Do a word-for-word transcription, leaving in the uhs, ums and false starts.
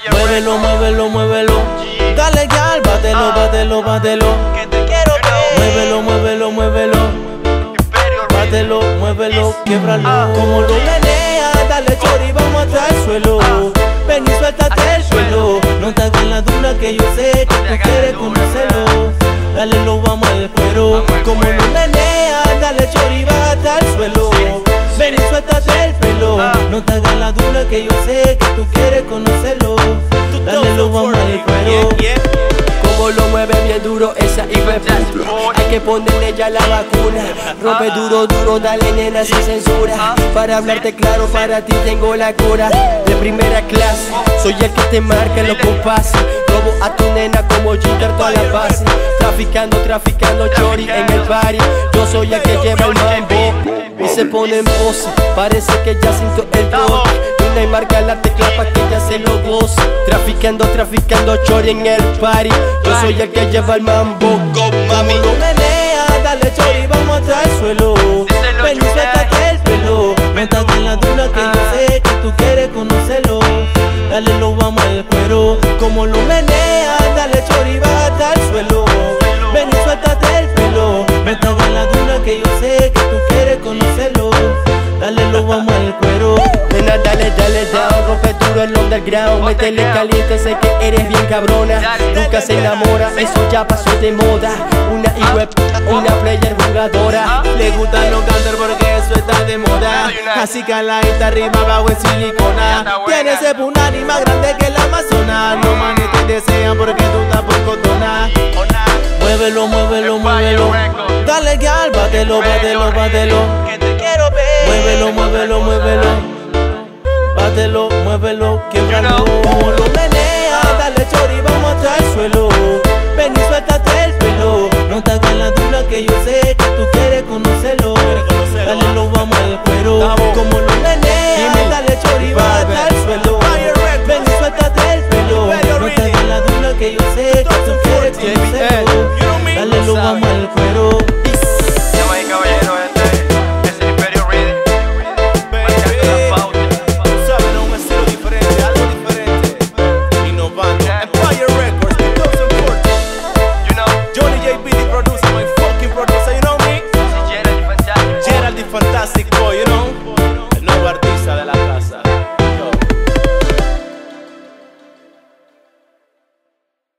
Muévelo, muévelo, muévelo. Dale, gal, bátelo, bátelo, bátelo. Que te quiero ver. Muévelo, muévelo, muévelo. Bátelo, muévelo, quiebralo. Como lo menea, dale chori, vamos hasta el suelo. Ven y suéltate el suelo. No te hagas la dura que yo sé que tú quieres conocerlo. Dale, lo vamos al cuero. Como lo menea, dale chori, va hasta el suelo. Ven y suéltate el pelo. No te hagas la dura que yo sé que tú quieres conocerlo. Dale, lo vamos al cuero. Como lo mueve bien duro esa hijueputa. Hay que ponerle ya la vacuna. Rompe duro, duro, dale nena sin censura. Para hablarte claro, para ti tengo la cura. De primera clase, soy el que te marca los compases. Robo a tu nena como Jeter toda la base. Traficando, traficando chori en el party. Yo soy el que lleva el mambo y se pone en pose. Parece que ya sintió el toque. Y marca la tecla pa' que ella se lo goce. Traficando, traficando chori en el party. Yo soy el que lleva el mambo. Go mami. Como lo menea, dale chori, vamos hasta el suelo. Ven y suéltate el pelo. No te hagas la dura que yo sé que tú quieres conocerlo. Dale, lo vamos al cuero. Como lo menea, dale chori, va hasta el suelo. Ven y suéltate el pelo. No te hagas la dura que yo sé que tú quieres conocerlo. Dale, lo vamos al cuero. Nena, dale, dale down, rompe duro el underground. Métele caliente, sé que eres bien cabrona. Nunca se enamora, eso ya pasó de moda. Una web, una player jugadora. Le gustan los canters porque eso está de moda. Así que la está arriba, abajo en silicona. Tiene ese punani más grande que el Amazonas. Los manes te desean porque tú estás por cotona. Muévelo, muévelo, muévelo. Dale, gal, bátelo, bátelo, bátelo. Que te quiero ver. Muévelo, muévelo, muévelo. Bátelo, muévelo, quiebralo. Como lo menea, dale chori, vamos hasta el suelo. Ven y suéltate el pelo. No te hagas la dura que yo sé que tú